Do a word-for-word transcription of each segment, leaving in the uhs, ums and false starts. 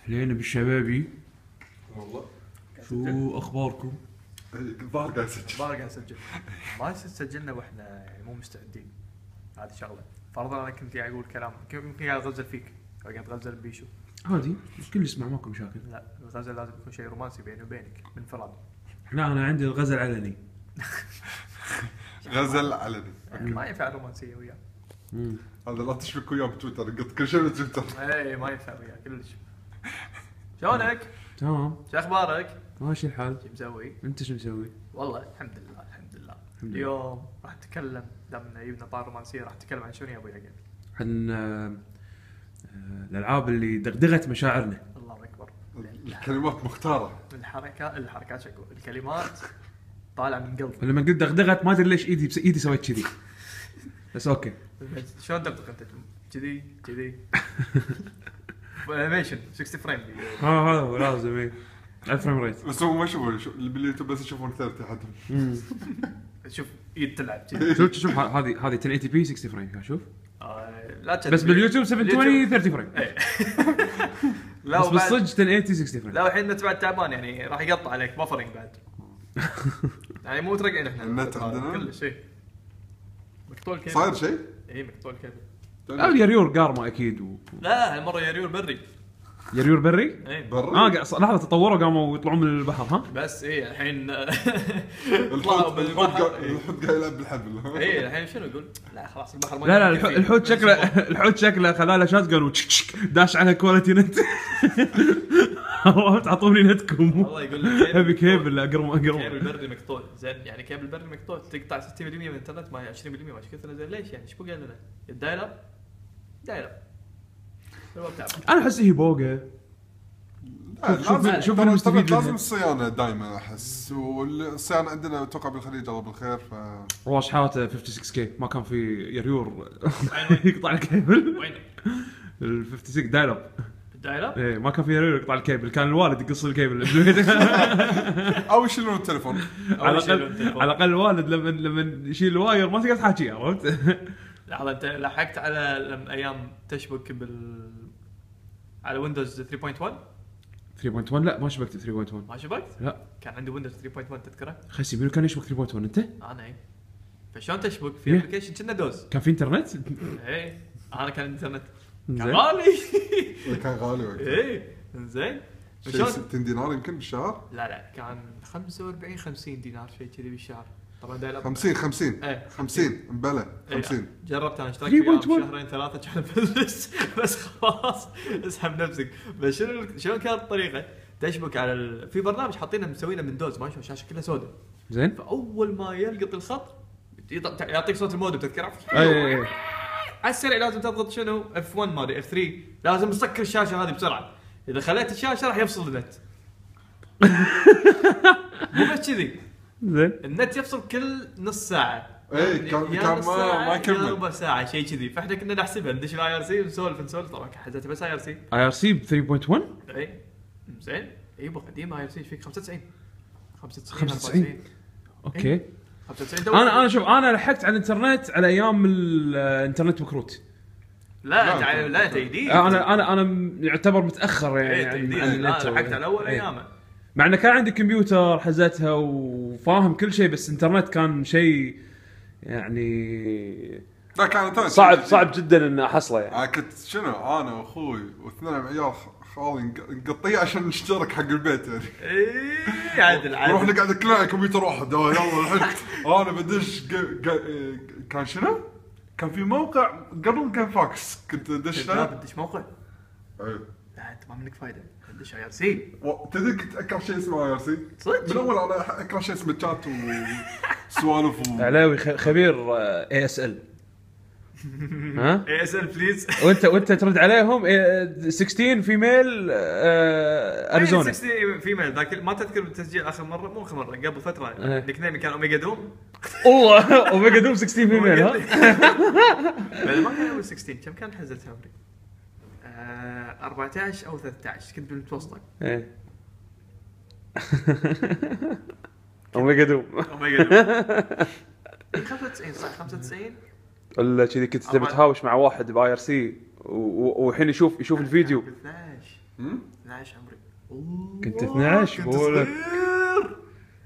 لين بالشبابي والله شو اخباركم؟ الظاهر قاعد يسجل ما قاعد اسجل ما سجلنا واحنا يعني مو مستعدين. هذه شغله فرضا انا كنت قاعد اقول كلام يمكن قاعد اغزل فيك او قاعد اغزل بيشو عادي الكل يسمع ماكو مشاكل. لا الغزل لازم يكون شيء رومانسي بيني وبينك بانفراد. لا انا عندي الغزل علني. غزل علني ما ينفع الرومانسيه وياه. هذا لا تشبك وياه بتويتر قلت كل شيء بتويتر. اي ما ينفع وياه كلش. شلونك؟ تمام شو اخبارك؟ ماشي الحال. شو مسوي؟ انت شو مسوي؟ والله الحمد لله الحمد لله. الحمد لله. اليوم راح نتكلم دامنا جبنا طار رومانسيه راح نتكلم عن شنو يا ابو يعقوب؟ عن آه، آه، الالعاب اللي دغدغت مشاعرنا. الله اكبر. الكلمات مختارة الحركات الحركات شكو الكلمات طالعه من قلب. لما قلت دغدغت ما ادري ليش ايدي بس ايدي سويت كذي. بس اوكي. شلون دقدق انت كذي كذي انيميشن ستين فريم. ها هذا هو لازم ايه على الفريم ريت. بس هم ما يشوفون شو- اللي باليوتيوب بس يشوفون ثلاثة حدهم. شوف ايد تلعب كذي. شوف شوف ه- هذه هذه عشرة ثمانين بي ستين فريم شوف. آه، لا تشد بس باليوتيوب سبعمية وعشرين ثلاثين فريم. إيه. لا بس وبعد- بالصدق عشرة ثمانين ستين فريم. لا الحين انت بعد تعبان يعني راح يقطع عليك بفرنج بعد. يعني مو مترقعين احنا النت عندنا؟ كل شيء مقطوع الكيبل. صاير شيء؟ اي مقطوع الكيبل. لا اليريور قارمه اكيد و... لا هالمره يا ريول بري. يريور بري. اي برا؟ اه قاعد لحظه تطوروا قاموا يطلعون من البحر ها. بس اي الحين طلعوا الحوت الحوت بالبحر. قاعد الحوت قاعد يلعب بالحبل. اي الحين شنو يقول؟ لا خلاص البحر ما لا لا يكفي. الح- الحوت شكله الحوت شكله خلاله شات قالوا تشك تشك داش على كواليتي نت. تعطوني نتكم. والله يقول لك هبي كيبل اقرم كيبل اقرم. بري مقطوع زين يعني كيبل بري مقطوع تقطع ستين بالمية من الانترنت ما هي عشرين بالمية ما كثر زين ليش يعني ايش بقى لنا؟ الدايل اب دايل اب الوقت تعب. انا احس هي بوقه. شوف- لازم شوف ترى- المستفيد ترى لازم منها. الصيانة دائما احس والصيانة عندنا اتوقع بالخليج الله بالخير ف رواش حاته خمسة وخمسين كي ما كان في يريور يقطع الكيبل. وينك؟ ال خمسة وخمسين دايل اب. الدايل اب؟ ايه ما كان في يريور يقطع الكيبل كان الوالد يقص الكيبل. او يشيلون التليفون. على الاقل على الاقل الوالد لما لما يشيل الواير ما تقدر تحاكيه عرفت. لحظه انت لحقت على لما ايام تشبك بال على ويندوز ثلاثة نقطة واحد ثلاثة نقطة واحد لا ما شبكت ثلاثة نقطة واحد. ما شبكت؟ لا كان عندي ويندوز ثلاثة نقطة واحد تذكره؟ خسي منو كان يشبك ثلاثة نقطة واحد انت؟ انا اي فشلون تشبك في إيه. ابلكيشن كنا دوز؟ كان في انترنت؟ اي انا كان انترنت كان زين. غالي. كان غالي وقتها. ايه زين شيء شلون؟ ستين دينار يمكن بالشهر. لا لا كان خمسة وأربعين خمسين دينار شيء كذي بالشهر طبعا دايل اب خمسين خمسين ايه خمسين مبلى إيه. خمسين. جربت انا اشتركت ثلاثة وياه نقطة واحد. شهرين ثلاثه كان بس بس خلاص اسحب نفسك. بس شنو شلون كانت الطريقه؟ تشبك على ال... في برنامج حاطينه مسوينه من دوز ما شو الشاشه كلها سوداء. زين. فاول ما يلقط الخط يط- يعطيك صوت المودم تذكره اي اي على السريع لازم تضغط شنو اف واحد ما ادري اف ثلاثة لازم تسكر الشاشه هذه بسرعه. اذا خليت الشاشه راح يفصل النت. مو بس كذي زين. النت يفصل كل نص ساعه. إيه، كان- يا كان نص ما- ساعة ما يا يكمل. ربع ساعه شيء كذي. فاحنا كنا نحسبها ندش الاي ار سي ونسولف نسولف طبعا حزتها بس اي ار سي. اي ار سي ب ثلاثة نقطة واحد. اي زين يبا قديم اي ار سي فيك خمسة وتسعين خمسة وتسعين خمسة وتسعين. اوكي. خمسة وتسعين دولار. انا انا شوف انا لحقت على الانترنت على ايام الانترنت بكروت. لا لا، انت عا- لا انت جديد. انا انا انا يعتبر متاخر يعني ايه عن جديد. عن لا النت. لحقت على اول إيه. ايامه. مع انه كان عندي كمبيوتر حزتها وفاهم كل شيء بس انترنت كان شيء يعني لا كان صعب صعب جدا ان احصله يعني. انا كنت شنو انا واخوي واثنين من عيال خالي نق- نقطيه عشان نشترك حق البيت يعني. ايه عادل نروح عادل. نقعد كلنا على كمبيوتر واحد آه، يلا الحين انا بدش ق- ق- كان شنو؟ كان في موقع قبل كان فاكس كنت ادش لا له. بدش موقع. إيه. لا انت ما منك فايده بدش اي ار سي و- تدري كنت اكره شيء اسمه اي ار سي صدق؟ من اول انا اكره شيء اسمه تشات وسوالف و... علاوي خ- خبير اي اس ال. ها اي اس ال بليز. وانت وانت ترد عليهم إيه، ستة عشر فيميل آه، اريزونا. في ميل ذاك ما تذكر بالتسجيل اخر مره مو اخر مره قبل فتره إيه. نيك نيم كان اوميجا دوم. والله اوميجا دوم ستة عشر فيميل ها. بل ما كان اول ستة عشر كم كان حزتها عمري؟ آه أربعة عشر او ثلاثة عشر كنت بالمتوسط. إيه. اوميجا دوم اوميجا دوم خمسة وتسعين صح خمسة وتسعين. ولا كذي كنت تبي تهاوش مع واحد باي ار سي والحين يشوف يشوف الفيديو. اثناشر اثناشر عمري. كنت اثناشر كنت بقول لك. صغير.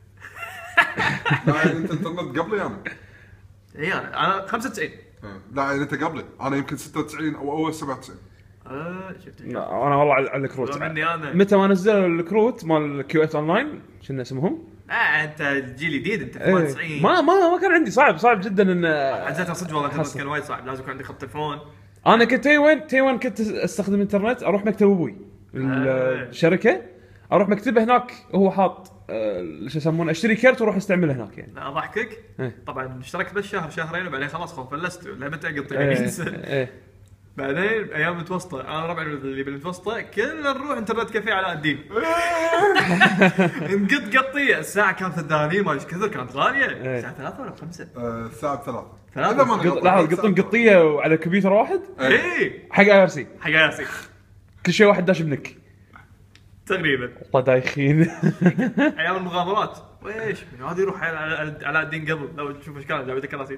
لا يعني انت انترنت قبلي انا. اي انا انا خمسة وتسعين. لا يعني انت قبلي انا يمكن ستة وتسعين او اول سبعة وتسعين. اه شفت لا، انا والله على على الكروت والله مني أنا. متى ما نزلوا الكروت مال كيو ات اونلاين شنو اسمهم؟ اه انت الجيل الجديد انت إيه. ثمانية وتسعين. ما ما ما كان عندي صعب صعب جدا ان حسيتها صدق والله الانترنت حصل. كان وايد صعب لازم يكون عندك خط تليفون. انا كنت تايوان تايوان كنت استخدم الانترنت اروح مكتب ابوي الشركه اروح مكتبه هناك هو حاط آه، شو يسمونه اشتري كرت واروح استعمله هناك يعني. لا اضحكك إيه. طبعا اشتركت بس شهر شهرين وبعدين خلاص خلاص فلست لما تقط ايه يعني ايه بعدين ايام متوسطه انا ربعي اللي بالمتوسطه كلنا نروح انترنت كافيه علاء الدين. نقط قطيه الساعه كانت ثلاثين ما ايش كثر كانت غاليه. الساعه ثلاثة ولا خمسة؟ الساعه بثلاثة. ثلاثة. إذا ما أنا قط- غلطان. لحظه قطن قطيه على كمبيوتر واحد اي حق اي ار سي حق ياسين كل شيء واحد داش بنك تقريبا والله دايخين. ايام المغامرات. ويش من هذا يروح على على- علاء الدين قبل لو تشوف ايش كان لعبه كراسي.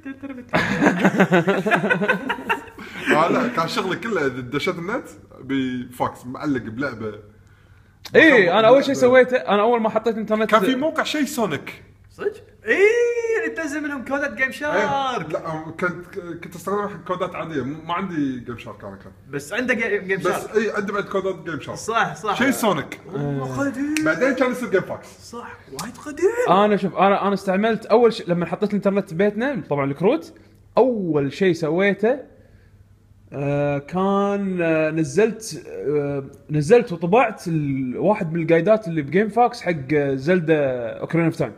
آه لا كان شغلي كله اذا دشيت النت بفاكس معلق بلعبه. ايه انا اول شيء سويته انا اول ما حطيت انترنت كان في موقع شيء سونيك. صدق؟ اي اللي تنزل منهم كودات جيم أيه. شارك. لا كنت كنت استخدم حق كودات عاديه ما عندي جيم شارك انا كان. بس عنده جيم بس شارك. اي عندي بعد كودات جيم شارك. صح صح شيء سونيك. والله قديم. بعدين كان يصير جيم فاكس. صح وايد قديم. انا شوف انا انا استعملت اول شيء لما حطيت الانترنت ببيتنا طبعا الكروت اول شيء سويته آه كان آه نزلت آه نزلت وطبعت ال- واحد من الجايدات اللي بجيم فاكس حق آه، زلدا اوكرين اوف تايم.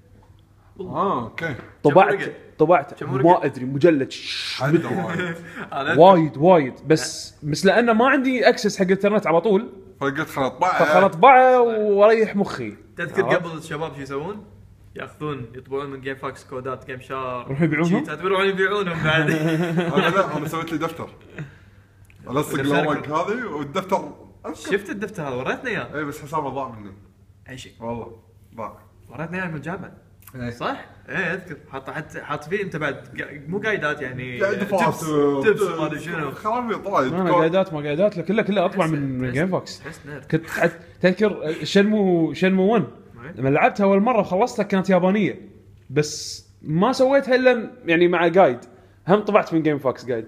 اه اوكي. طبعت رقم؟ طبعت كم رقم؟ ما ادري مجلد شش- عنده وايد. أنا وايد وايد بس بس لانه ما عندي اكسس حق الانترنت على طول فقلت خلاص طبعا. فخل اطبعه واريح مخي. تذكر عرفت؟ قبل الشباب شو يسوون؟ ياخذون يطبعون من جيم فاكس كودات جيم شار يروحون يبيعونهم؟ شيتات يروحون يبيعونهم بعد. انا لا انا سويت لي دفتر. الصق دفترك. الورق هذه والدفتر أذكر. شفت الدفتر هذا وريتنا اياه. اي بس حسابه ضاع مني اي شيء والله ضاع. وريتنا اياه من الجامعه. إيه. صح؟ ايه اذكر حاط حط حاط فيه انت بعد قا- مو قايدات يعني قاعد تبس تبس ما ادري شنو. خرابي طايد. انا قاعدات ما قاعدات لا كلها كلها اطبع من من جيم فاكس. تحس نيرد. كنت حت- تذكر شنمو شنمو واحد لما لعبتها اول مره وخلصتها كانت يابانيه بس ما سويتها الا يعني مع جايد هم طبعت من جيم فاكس جايد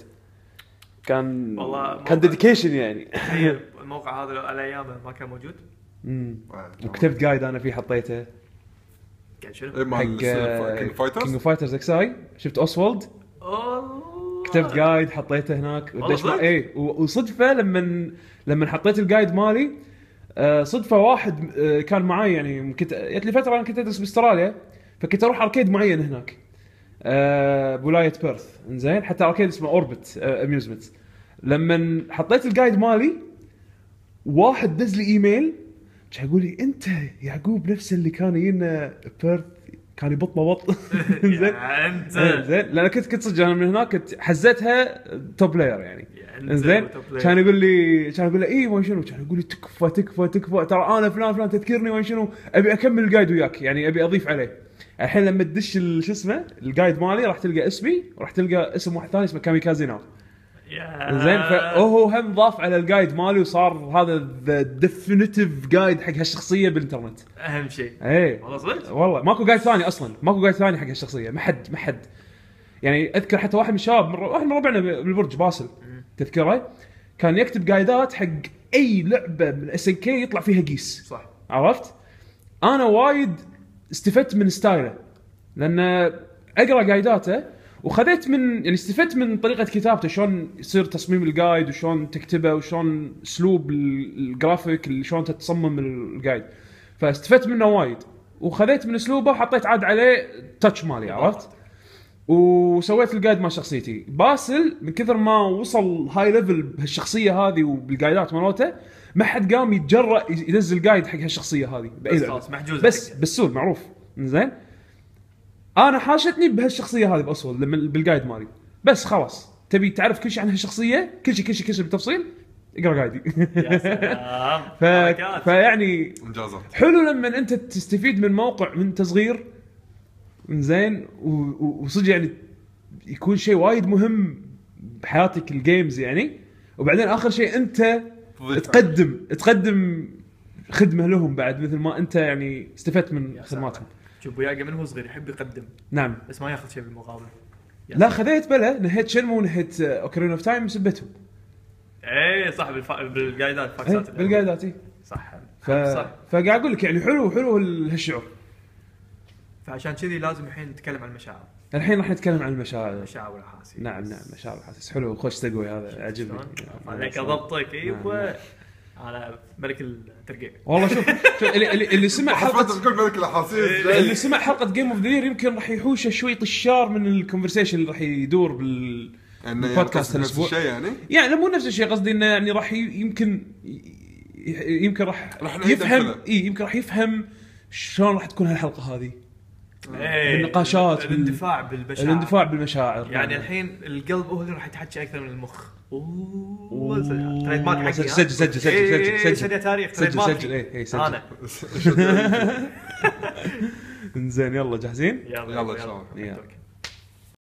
كان والله كان ديديكيشن يعني. تخيل الموقع هذا على ايامه ما كان موجود. امم وكتبت جايد انا فيه حطيته قاعد شنو؟ اي حق مال كينج كينج فايترز. اوف فايترز اكس اي شفت اوسولد الله كتبت جايد حطيته هناك والله ودش مع صدق؟ ايه و- وصدفه لما لما حطيت الجايد مالي آه، صدفه واحد آه، كان معي يعني كنت جت لي فتره انا كنت ادرس باستراليا فكنت اروح اركيد معين هناك آه، بولايه بيرث انزين حتى اركيد اسمه اوربت اميوزمنت. لما حطيت الجايد مالي واحد دز لي ايميل يقول لي انت يعقوب نفس اللي كان يجينا بيرث كان يبط بط. زين يا انت زين لان كنت كنت صدق انا من هناك كنت حزتها توب بلاير يعني يا أنت زين توب بلاير. كان يقول لي كان يقول لي اي وين شنو كان يقول لي تكفى تكفى تكفى ترى انا فلان فلان تذكرني وين شنو ابي اكمل الجايد وياك يعني ابي اضيف عليه. الحين لما تدش ال- شو اسمه الجايد مالي راح تلقى اسمي وراح تلقى اسم واحد ثاني اسمه كاميكازي ناو يا زين فهو هم ضاف على الجايد مالي وصار هذا ذا ديفينيتيف جايد حق هالشخصيه بالانترنت. اهم شيء ايه والله صدق. والله ماكو جايد ثاني اصلا ماكو جايد ثاني حق هالشخصيه ما حد ما حد يعني اذكر حتى واحد من الشباب من واحد من ربعنا بالبرج باسل تذكره كان يكتب جايدات حق اي لعبه من اس ان كي يطلع فيها قيس صح عرفت. انا وايد استفدت من ستايله لان اقرا جايداته وخذيت من يعني استفدت من طريقه كتابته شلون يصير تصميم الجايد وشلون تكتبه وشلون اسلوب ال- الجرافيك اللي شلون تصمم الجايد فاستفدت منه وايد وخذيت من اسلوبه وحطيت عاد عليه تاتش مالي عرفت. وسويت الجايد مع شخصيتي باسل من كثر ما وصل هاي ليفل بهالشخصيه هذه وبالجايدات مالته ما حد قام يتجرأ ينزل جايد حق هالشخصيه هذه باي بس لعبة. خلاص محجوز بس حقه. بالسول معروف زين. انا حاشتني بهالشخصيه هذه باصول لما بالجايد مالي بس خلاص تبي تعرف كل شيء عن هالشخصيه كل شيء كل شيء كل شيء بالتفصيل اقرا جايدي. يا سلام ف... حركات. فيعني انجازات. حلو لما انت تستفيد من موقع من انت صغير زين و... و... وصدق يعني يكون شيء وايد مهم بحياتك الجيمز يعني وبعدين اخر شيء انت تضيف. تقدم تقدم خدمه لهم بعد مثل ما انت يعني استفدت من خدماتهم. شوف وياقه من هو صغير يحب يقدم نعم بس ما ياخذ شيء بالمقابل. لا خذيت بلا نهيت شنمو ونهيت اوكرين اوف تايم سبتهم. ايه صح بالف... بالقايدات ايه فاكسات بالقايدات ايه صح ف... صح. فقاعد اقول لك يعني حلو حلو هالشعور. فعشان كذي لازم الحين نتكلم عن المشاعر. الحين راح نتكلم عن المشاعر. المشاعر والاحاسيس. نعم نعم مشاعر والاحاسيس حلو خوش تقوي هذا عجبني. عليك ضبطك ايوه على ملك الترقيع. والله شوف شوف اللي, اللي, اللي سمع حلقه تقول ملك الاحاسيس اللي سمع حلقه جيم اوف ذا يير يمكن راح يحوشه شوي طشار من الكونفرسيشن اللي راح يدور بال يعني البودكاست نفس الاسبوع الشيء يعني يعني لا مو نفس الشيء قصدي انه يعني راح ي- يمكن ي- يمكن راح راح نعيد يفهم الفيلم. اي يمكن راح يفهم شلون راح تكون هالحلقه هذه ايه بالنقاشات بال- الاندفاع بالمشاعر. الاندفاع بالمشاعر. يعني نعم. الحين القلب هو اللي راح يتحكي اكثر من المخ. أوه. تريد مارك حقي. سجل سجل سجل سجل سجل سجل تاريخ سجل تريد مارك. سجل اي اي سجل انا انزين يلا جاهزين؟ يلا يلا ان شاء الله. يلا.